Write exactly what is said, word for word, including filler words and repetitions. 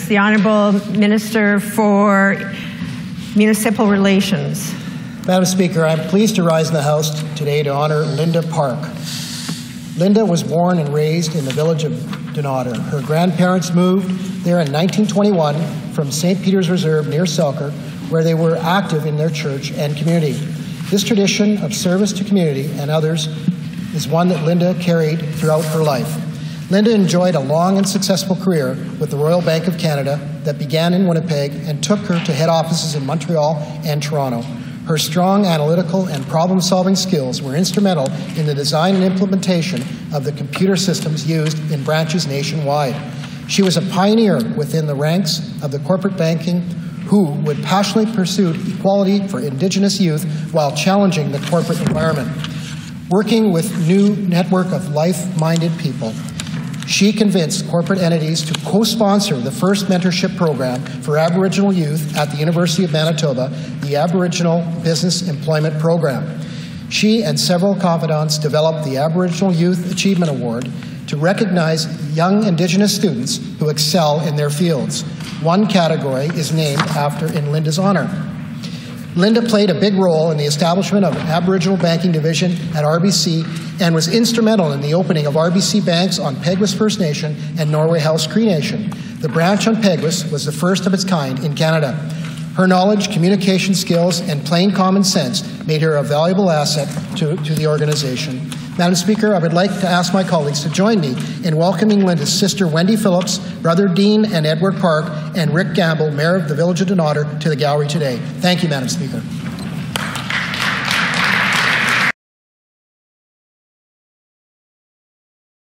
Ministers. The Honourable Minister for Municipal Relations. Madam Speaker, I am pleased to rise in the House today to honour Linda Park. Linda was born and raised in the village of Donator. Her grandparents moved there in nineteen twenty-one from Saint Peter's Reserve near Selkirk, where they were active in their church and community. This tradition of service to community and others is one that Linda carried throughout her life. Linda enjoyed a long and successful career with the Royal Bank of Canada that began in Winnipeg and took her to head offices in Montreal and Toronto. Her strong analytical and problem-solving skills were instrumental in the design and implementation of the computer systems used in branches nationwide. She was a pioneer within the ranks of the corporate banking who would passionately pursue equality for Indigenous youth while challenging the corporate environment. Working with new network of like-minded people, she convinced corporate entities to co-sponsor the first mentorship program for Aboriginal youth at the University of Manitoba, the Aboriginal Business Employment Program. She and several confidants developed the Aboriginal Youth Achievement Award to recognize young Indigenous students who excel in their fields. One category is named after in Linda's honour. Linda played a big role in the establishment of an Aboriginal banking division at R B C and was instrumental in the opening of R B C banks on Peguis First Nation and Norway House Cree Nation. The branch on Peguis was the first of its kind in Canada. Her knowledge, communication skills, and plain common sense made her a valuable asset to, to the organization. Madam Speaker, I would like to ask my colleagues to join me in welcoming Linda's sister Wendy Phillips, brother Dean and Edward Park, and Rick Gamble, Mayor of the Village of Donator, to the gallery today. Thank you, Madam Speaker.